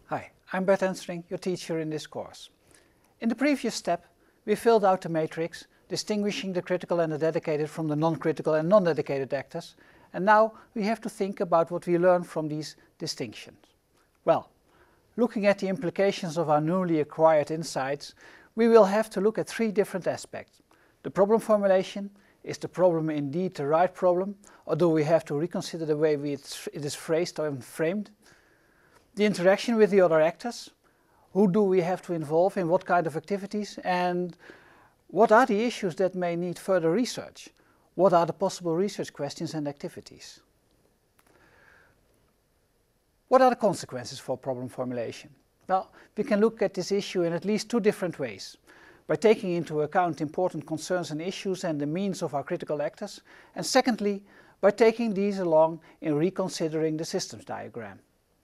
Hi, I'm Bert Enstring, your teacher in this course. In the previous step, we filled out the matrix, distinguishing the critical and the dedicated from the non-critical and non-dedicated actors, and now we have to think about what we learn from these distinctions. Well, looking at the implications of our newly acquired insights, we will have to look at three different aspects. The problem formulation. Is the problem indeed the right problem, or do we have to reconsider the way it is phrased or framed? The interaction with the other actors. Who do we have to involve in what kind of activities, and what are the issues that may need further research? What are the possible research questions and activities? What are the consequences for problem formulation? Well, we can look at this issue in at least two different ways. By taking into account important concerns and issues and the means of our critical actors, and secondly, by taking these along in reconsidering the systems diagram.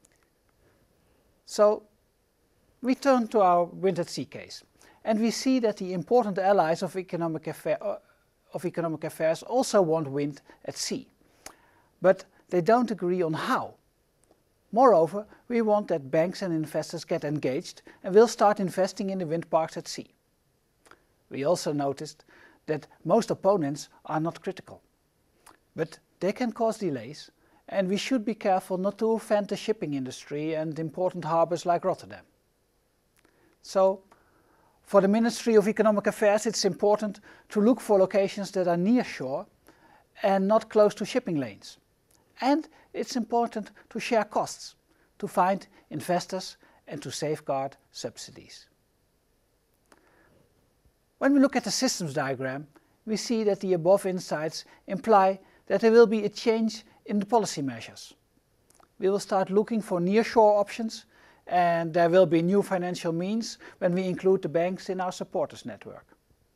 So, we turn to our wind at sea case, and we see that the important allies of economic affairs also want wind at sea, but they don't agree on how. Moreover, we want that banks and investors get engaged and will start investing in the wind parks at sea. We also noticed that most opponents are not critical, but they can cause delays, and we should be careful not to offend the shipping industry and important harbours like Rotterdam. So, for the Ministry of Economic Affairs, it's important to look for locations that are near shore and not close to shipping lanes. And it's important to share costs, to find investors and to safeguard subsidies. When we look at the systems diagram, we see that the above insights imply that there will be a change in the policy measures. We will start looking for nearshore options, and there will be new financial means when we include the banks in our supporters network.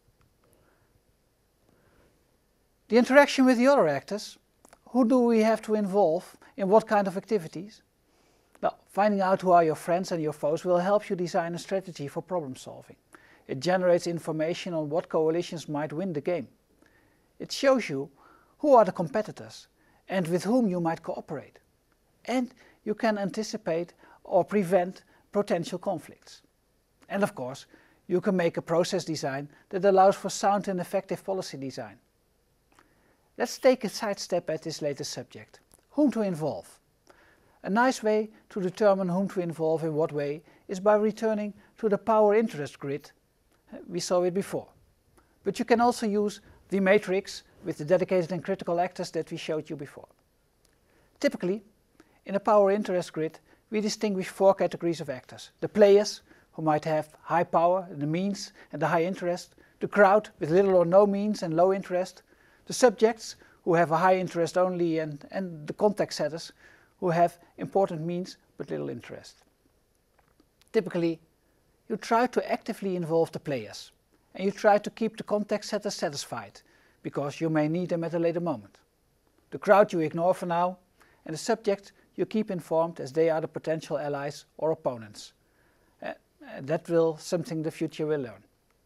The interaction with the other actors. Who do we have to involve in what kind of activities? Well, finding out who are your friends and your foes will help you design a strategy for problem solving. It generates information on what coalitions might win the game. It shows you who are the competitors and with whom you might cooperate. And you can anticipate or prevent potential conflicts. And of course, you can make a process design that allows for sound and effective policy design. Let's take a sidestep at this latest subject. Whom to involve? A nice way to determine whom to involve in what way is by returning to the power interest grid. We saw it before. But you can also use the matrix with the dedicated and critical actors that we showed you before. Typically, in a power interest grid, we distinguish four categories of actors. The players, who might have high power, the means and the high interest. The crowd, with little or no means and low interest. The subjects, who have a high interest only, and the context setters, who have important means but little interest. Typically, you try to actively involve the players, and you try to keep the context setters satisfied, because you may need them at a later moment. The crowd you ignore for now, and the subject you keep informed as they are the potential allies or opponents. That will something the future will learn.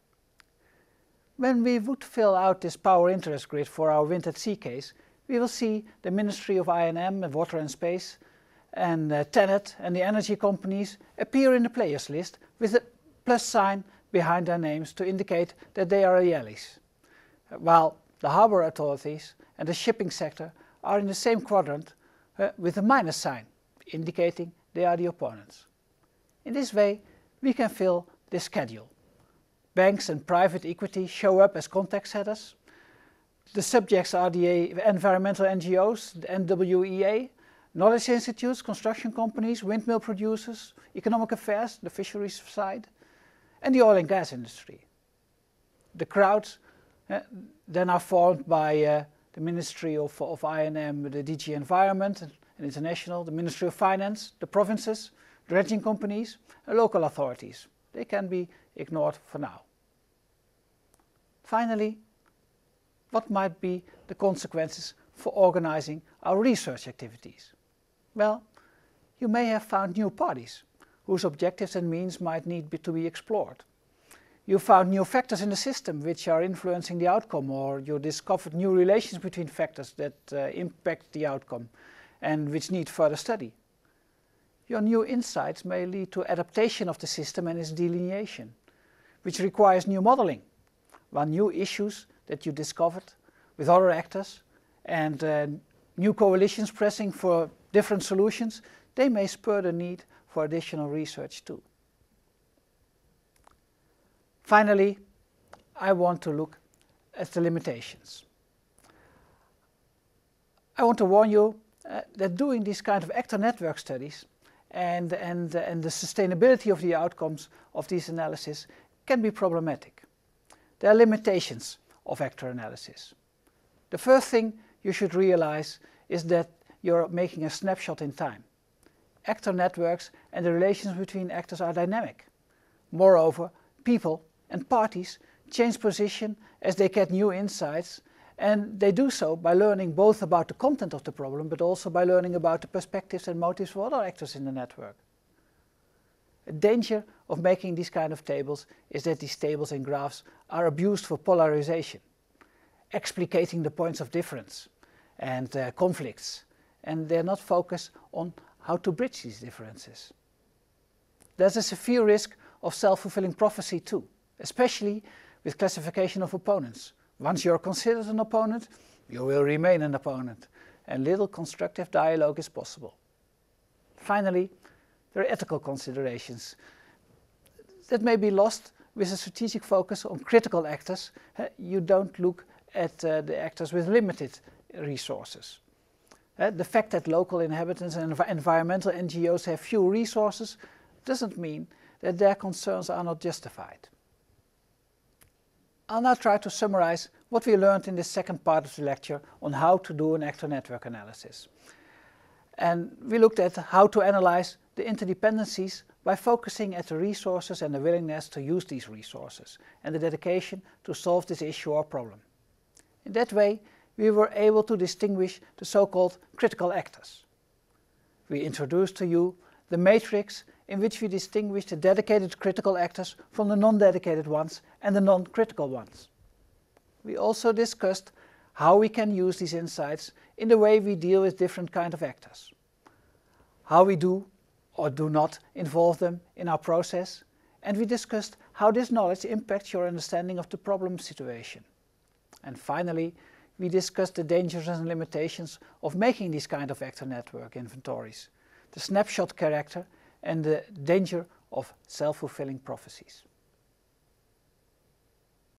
When we would fill out this power interest grid for our wind at sea case, we will see the Ministry of I&M and Water and Space and TenneT and the energy companies appear in the players list with a plus sign behind their names to indicate that they are the allies, while the harbour authorities and the shipping sector are in the same quadrant with a minus sign, indicating they are the opponents. In this way, we can fill this schedule. Banks and private equity show up as context setters. The subjects are the environmental NGOs, the NWEA, knowledge institutes, construction companies, windmill producers, economic affairs, the fisheries side, and the oil and gas industry. The crowds then are formed by the Ministry of I&M, the DG Environment and International, the Ministry of Finance, the provinces, dredging companies, and local authorities. They can be ignored for now. Finally, what might be the consequences for organizing our research activities? Well, you may have found new parties whose objectives and means might need to be explored. You found new factors in the system which are influencing the outcome, or you discovered new relations between factors that impact the outcome and which need further study. your new insights may lead to adaptation of the system and its delineation, which requires new modeling, while new issues that you discovered with other actors and new coalitions pressing for different solutions, they may spur the need for additional research too. Finally, I want to look at the limitations. I want to warn you that doing these kind of actor network studies and the sustainability of the outcomes of these analyses can be problematic. There are limitations of actor analysis. The first thing you should realize is that you're making a snapshot in time. Actor networks and the relations between actors are dynamic. Moreover, people and parties change position as they get new insights, and they do so by learning both about the content of the problem but also by learning about the perspectives and motives of other actors in the network. A danger of making these kind of tables is that these tables and graphs are abused for polarization, explicating the points of difference and conflicts, and they're not focused on how to bridge these differences. There's a severe risk of self-fulfilling prophecy too, especially with classification of opponents. Once you're considered an opponent, you will remain an opponent, and little constructive dialogue is possible. Finally, there are ethical considerations that may be lost with a strategic focus on critical actors. You don't look at the actors with limited resources. The fact that local inhabitants and environmental NGOs have few resources doesn't mean that their concerns are not justified. I'll now try to summarize what we learned in this second part of the lecture on how to do an actor network analysis. And we looked at how to analyze the interdependencies by focusing at the resources and the willingness to use these resources and the dedication to solve this issue or problem. In that way, we were able to distinguish the so-called critical actors. We introduced to you the matrix in which we distinguish the dedicated critical actors from the non-dedicated ones and the non-critical ones. We also discussed how we can use these insights in the way we deal with different kinds of actors, how we do or do not involve them in our process, and we discussed how this knowledge impacts your understanding of the problem situation. And finally, we discussed the dangers and limitations of making these kind of actor network inventories, the snapshot character and the danger of self-fulfilling prophecies.